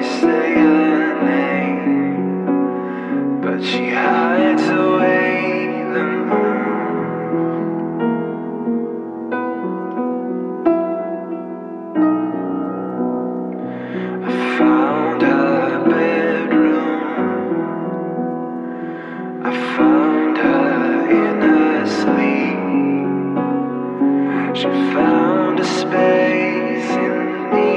say her name, but she hides away the moon. I found her bedroom, I found her in her sleep. She found a space in me.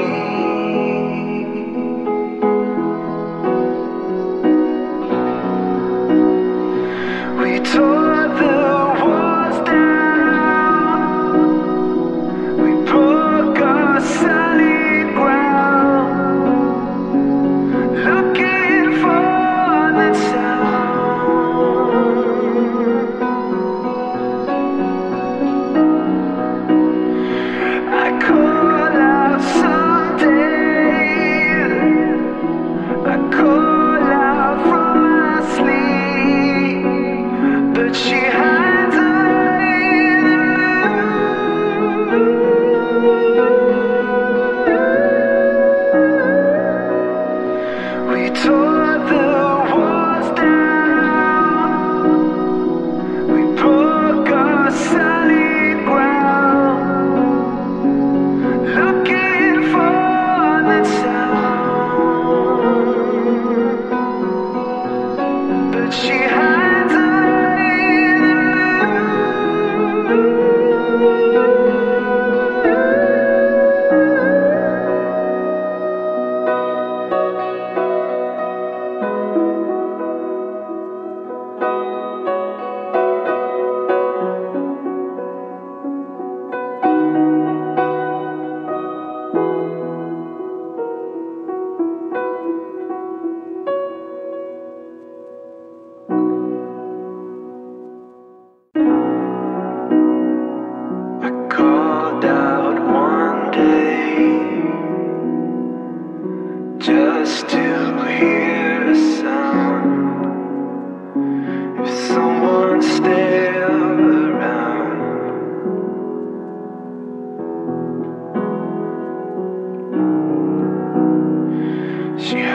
We tore the walls down, we broke our solid ground, looking for that sound. I call out someday, I call out from my sleep, but she hides away the moon. We tore the walls down, we broke our solid ground, looking for that sound, but she hides away the moon. I called out one day just to hear a sound. If someone's still around, she